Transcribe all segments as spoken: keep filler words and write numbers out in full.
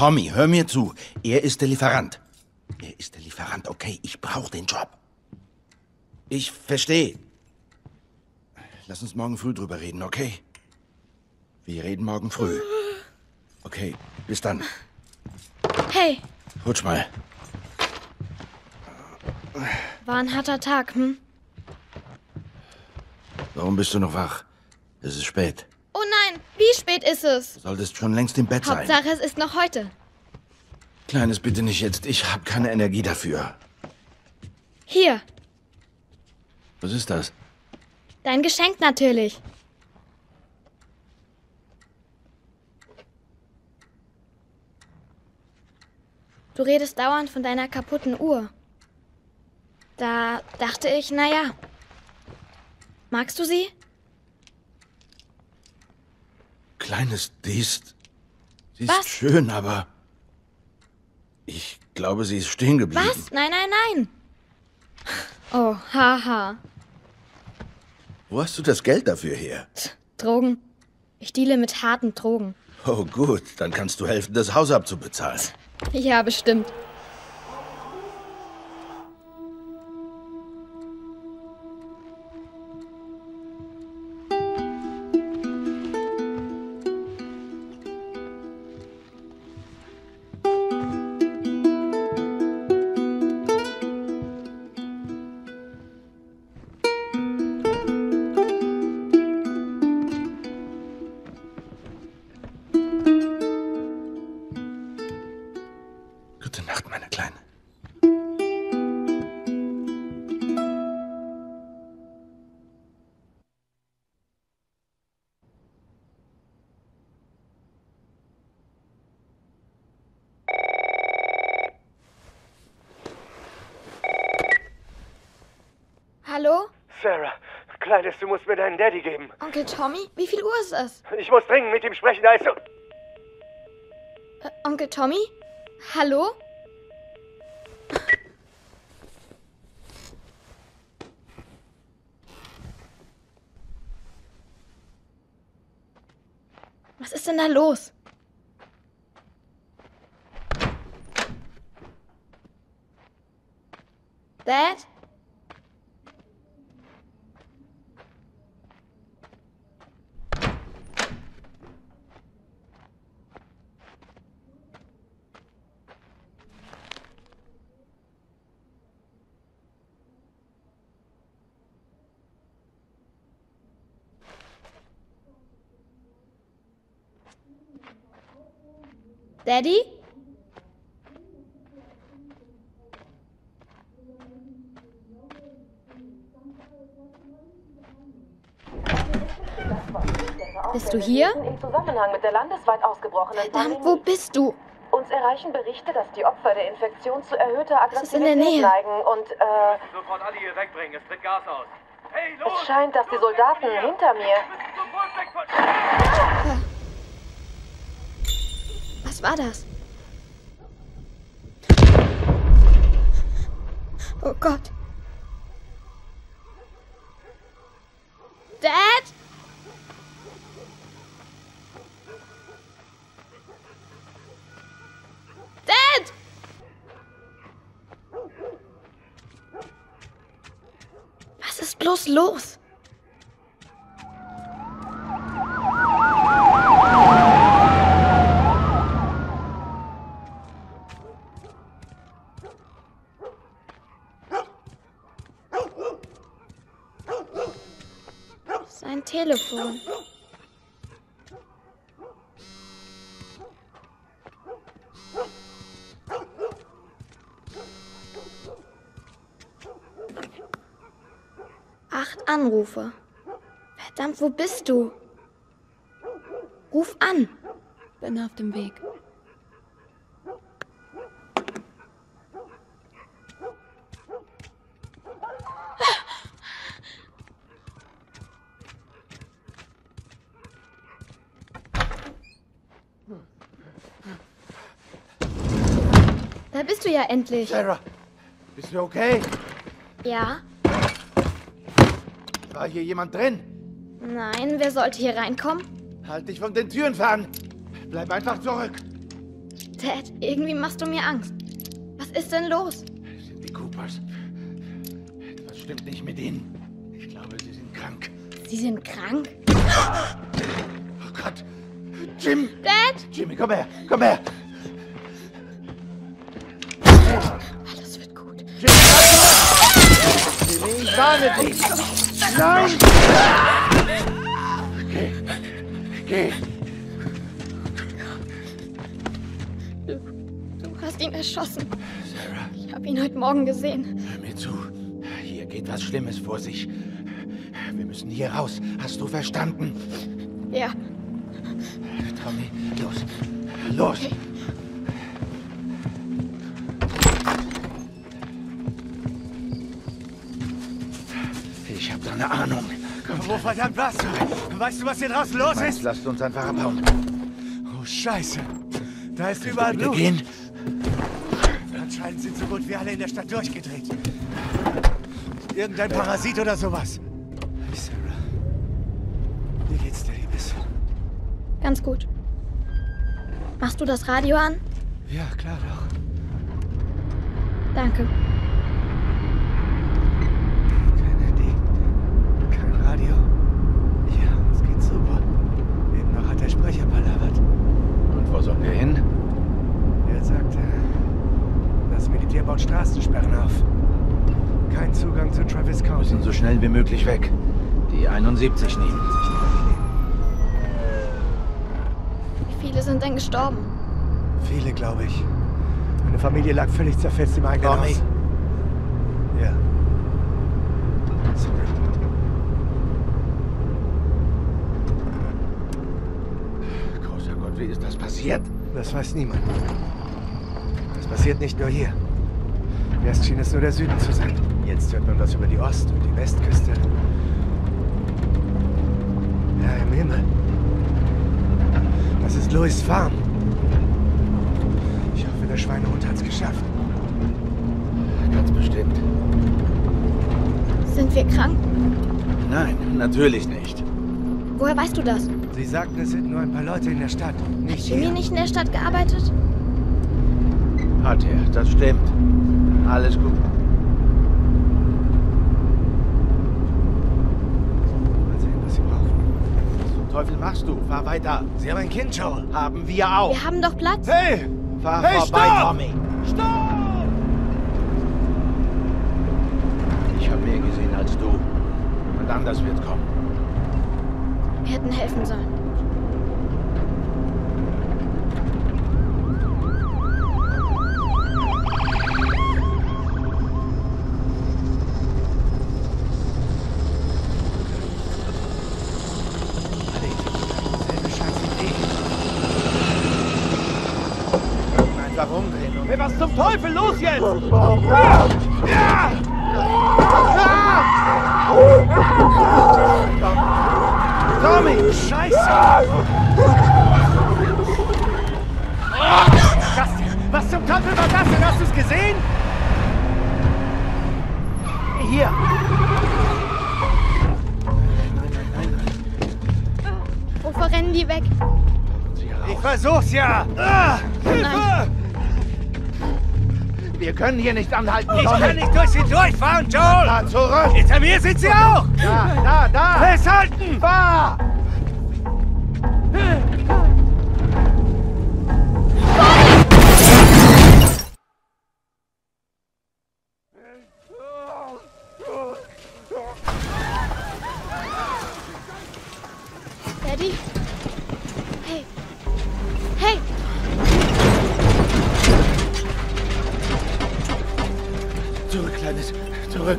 Tommy, hör mir zu. Er ist der Lieferant. Er ist der Lieferant, okay? Ich brauche den Job. Ich verstehe. Lass uns morgen früh drüber reden, okay? Wir reden morgen früh. Okay, bis dann. Hey. Rutsch mal. War ein harter Tag, hm? Warum bist du noch wach? Es ist spät. Oh nein, wie spät ist es? Du solltest schon längst im Bett sein. Hauptsache, es ist noch heute. Kleines, bitte nicht jetzt. Ich habe keine Energie dafür. Hier, Was ist das? dein Geschenk natürlich. Du redest dauernd von deiner kaputten Uhr. Da dachte ich, naja. Magst du sie? Kleines, die ist... Sie ist Was? schön, aber... Ich glaube, sie ist stehen geblieben. Was? Nein, nein, nein. Oh, haha. Wo hast du das Geld dafür her? Drogen. Ich deale mit harten Drogen. Oh gut, dann kannst du helfen, das Haus abzubezahlen. Ja, bestimmt. Gute Nacht, meine Kleine. Hallo? Sarah, Kleines, du musst mir deinen Daddy geben. Onkel Tommy? Wie viel Uhr ist es? Ich muss dringend mit ihm sprechen, da ist so... Äh, Onkel Tommy? Hallo? Was ist denn da los? Dad? Daddy? Bist du hier? Im Zusammenhang mit der landesweit ausgebrochenen Verdammt, wo bist du? Uns erreichen Berichte, dass die Opfer der Infektion zu erhöhter Es ist in der Aggressivität Nähe. neigen und äh, Sofort alle hier wegbringen, es tritt Gas aus. Hey, los! es scheint, dass die Soldaten hinter mir... Sofort weg von... Was war das? Oh Gott. Dad? Dad! Was ist bloß los? Sein Telefon. Acht Anrufe. Verdammt, wo bist du? Ruf an. Bin auf dem Weg. Da bist du ja endlich. Sarah, bist du okay? Ja? War hier jemand drin? Nein, wer sollte hier reinkommen? Halt dich von den Türen fern. Bleib einfach zurück. Dad, irgendwie machst du mir Angst. Was ist denn los? Das sind die Coopers. Etwas stimmt nicht mit ihnen. Ich glaube, sie sind krank. Sie sind krank? Oh Gott. Jim! Dad! Jimmy, komm her! Komm her! Alles wird gut. Jimmy, ich warne dich! Nein! Geh! Geh! Du, du hast ihn erschossen. Sarah, Ich habe ihn heute Morgen gesehen. hör mir zu. Hier geht was Schlimmes vor sich. Wir müssen hier raus. Hast du verstanden? Ja. Tommy, los. Los! Okay. Ich habe da eine Ahnung. Komm, Wo verdammt warst du? Weißt du, was hier draußen los Meinst, ist? lasst uns einfach abhauen. Oh, Scheiße. Da ist überall Wir Blut. gehen. Anscheinend sind so gut wie alle in der Stadt durchgedreht. Irgendein Parasit oder sowas. Hey, Sarah. Wie geht's dir, Liebes? Ganz gut. Machst du das Radio an? Ja, klar doch. Danke. Kein Handy, kein Radio. Ja, uns geht's super. Eben noch hat der Sprecher palavert. Und wo sollen wir hin? Er sagte, das Militär baut Straßensperren auf. Kein Zugang zu Travis Wir County. müssen so schnell wie möglich weg. Die einundsiebzig nehmen. Wie viele sind denn gestorben? Viele, glaube ich. Meine Familie lag völlig zerfetzt im eigenen Tommy. Haus. Ja. Sorry. Großer Gott, wie ist das passiert? Das weiß niemand. Das passiert nicht nur hier. Erst schien es nur der Süden zu sein. Jetzt hört man was über die Ost- und die Westküste. Ja, im Himmel. Das ist Louis' Farm. Ich hoffe, der Schweinehund hat's geschafft. Ganz bestimmt. Sind wir krank? Nein, natürlich nicht. Woher weißt du das? Sie sagten, es sind nur ein paar Leute in der Stadt. Nicht Jimmy hier. nicht in der Stadt gearbeitet? Hat er, das stimmt. Alles gut. Mal sehen, was Sie brauchen. Was zum Teufel machst du? Fahr weiter. Sie haben ein Kind, Joel. Haben wir auch. Wir haben doch Platz. Hey! Fahr Hey, vorbei, stopp! Tommy. Stopp! Ich habe mehr gesehen als du. Und anders wird kommen. Wir hätten helfen sollen. Selbe scheiß Idee. Einfach umdrehen und... Hey, was zum Teufel? Los jetzt! Tommy! Scheiße! Das, was zum Teufel war das denn? Hast du es gesehen? Hier! Nein, nein, nein. Wovor rennen die weg? Sie raus. Ich versuch's ja! Ah, Hilfe! Nein. Wir können hier nicht anhalten, Ich Tommy. kann nicht durch sie durchfahren, Joel! Da, zurück! Hinter mir sind sie auch! Da, da, da! Festhalten! Fahr! Daddy? Hey. Hey! Zurück, Kleines. Zurück.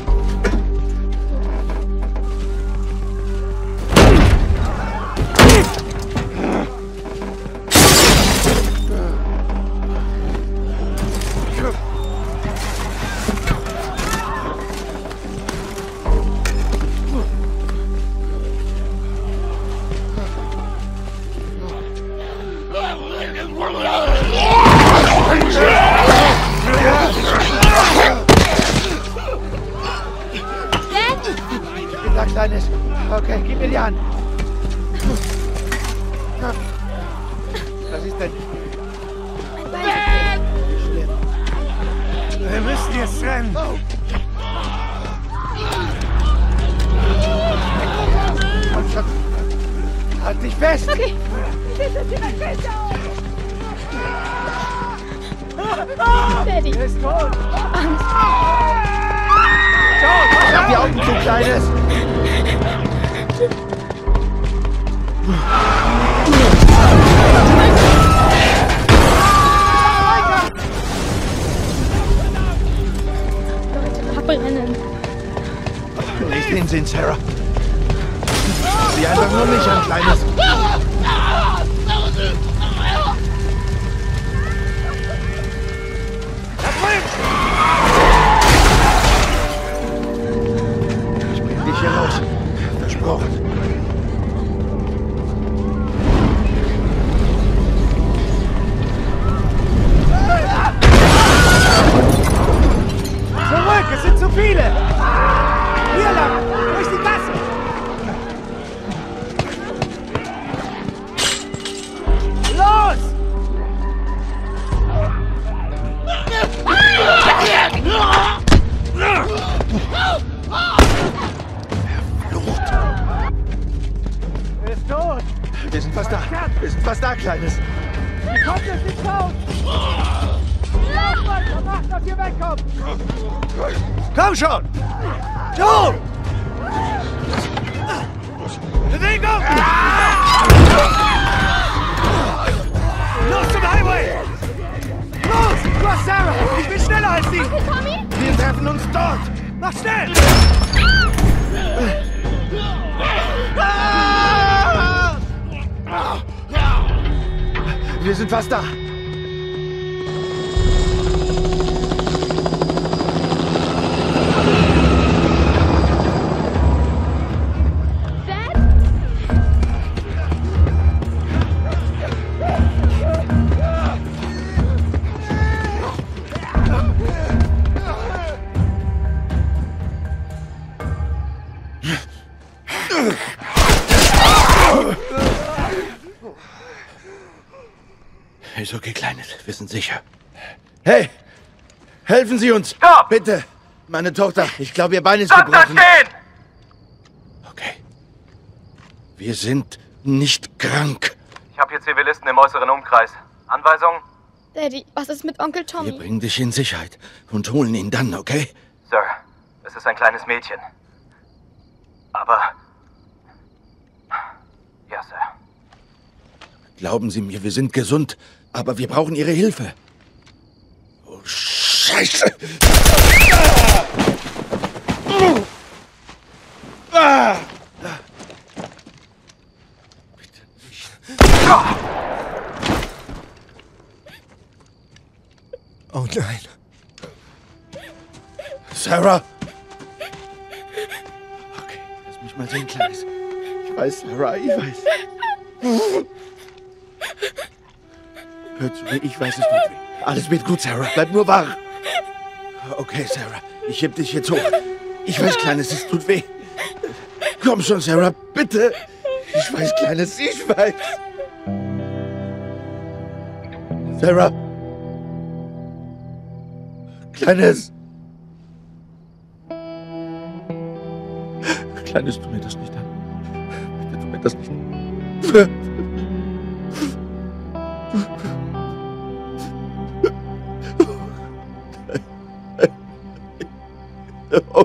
Da, Kleines. Okay, gib mir die Hand. Was ist denn? Wir müssen jetzt rennen. Halt dich fest! Okay. Daddy. Er ist tot! Angst. Ich hab die Augen zu, Kleines! Abbrennen. Nicht hinsehen, Sarah. Sieh einfach nur mich an, Kleines. Ich bring dich hier raus. Versprochen. Zurück, es sind zu viele! Hier lang, durch die Gasse! Los! Er ist tot! Wir sind fast da! Wir sind fast da, Kleines! Ihr kommt durch den Zaun! Lauf weiter, macht, dass ihr wegkommt! Komm schon! Du! Bewegung! Los zum Highway! Los! Du hast Sarah! Ich bin schneller als sie! Onkel Tommy? Wir treffen uns dort! Mach schnell! Wir sind fast da! Dad? Ist okay, Kleines. Wir sind sicher. Hey! Helfen Sie uns! Stopp! Bitte! Meine Tochter, ich glaube, ihr Bein ist Bleibt da gebrochen. stehen! Okay. Wir sind nicht krank. Ich habe hier Zivilisten im äußeren Umkreis. Anweisung? Daddy, was ist mit Onkel Wir Tommy? bringen dich in Sicherheit und holen ihn dann, okay? Sir, es ist ein kleines Mädchen. Aber... Ja, Sir. Glauben Sie mir, wir sind gesund, aber wir brauchen Ihre Hilfe. Oh, Scheiße! Ah! Bitte nicht. Oh nein. Sarah! Okay, lass mich mal sehen, Kleines. Ich weiß, Sarah, ich weiß. Hör zu mir, ich weiß, es tut weh. Alles wird gut, Sarah. Bleib nur wach. Okay, Sarah, ich heb dich jetzt hoch. Ich weiß, Kleines, es tut weh. Komm schon, Sarah, bitte. Ich weiß, Kleines, ich weiß. Sarah. Kleines. Kleines, tu mir das nicht an. Bitte tu mir das nicht an. Oh